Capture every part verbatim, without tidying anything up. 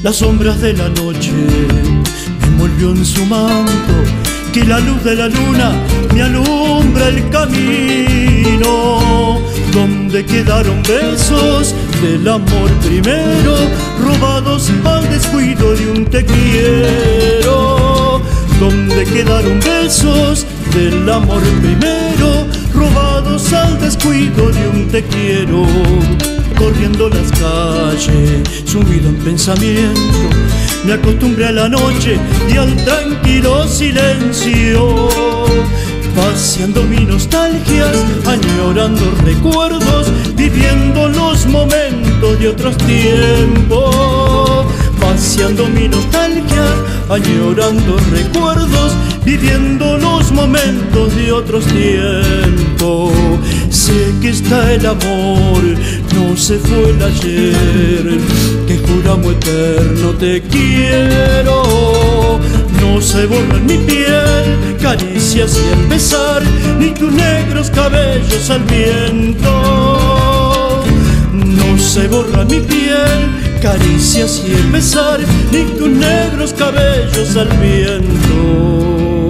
Las sombras de la noche me envolvió en su manto, que la luz de la luna me alumbra el camino. Donde quedaron besos del amor primero, robados al descuido de un te quiero. Donde quedaron besos del amor primero, robados al descuido de un te quiero. Corriendo las calles, sumido en pensamiento, me acostumbré a la noche y al tranquilo silencio. Paseando mis nostalgias, añorando recuerdos, viviendo los momentos de otros tiempos. Paseando mis nostalgias, añorando recuerdos, viviendo los momentos de otros tiempos. Sé que está el amor, no se fue el ayer, que juramos eterno te quiero. No se borra en mi piel caricias y el besar, ni tus negros cabellos al viento. No se borra en mi piel caricias y el besar, ni tus negros cabellos al viento.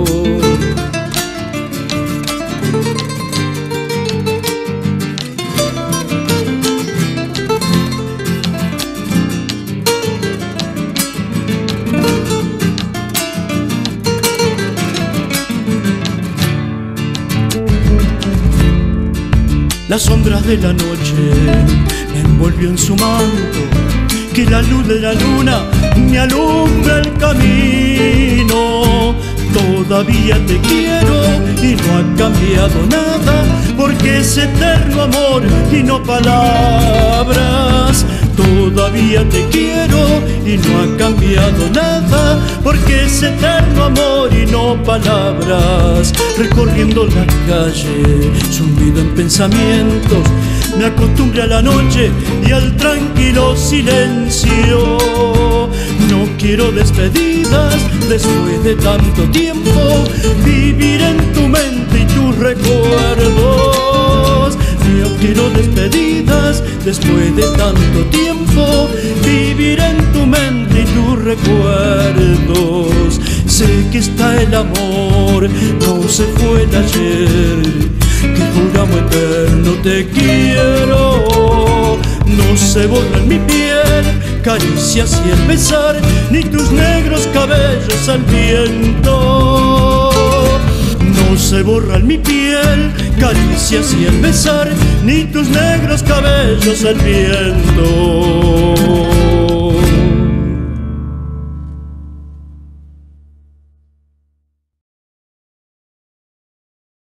Las sombras de la noche me envolvió en su manto, que la luz de la luna me alumbra el camino. Todavía te quiero y no ha cambiado nada, porque es eterno amor y no palabras. Todavía te quiero y no ha cambiado nada, porque es eterno amor y no palabras. Recorriendo la calle, sumido en pensamientos, me acostumbré a la noche y al tranquilo silencio. No quiero despedidas después de tanto tiempo, vivir en tu mente y tus recuerdos. No quiero despedidas después de tanto tiempo, vivir en tu mente y tus recuerdos. Sé que está el amor, no se fue el ayer, que juramos eterno te quiero. No se borra en mi piel caricias y el besar, ni tus negros cabellos al viento. No se borra en mi piel caricias y el besar, ni tus negros cabellos al viento.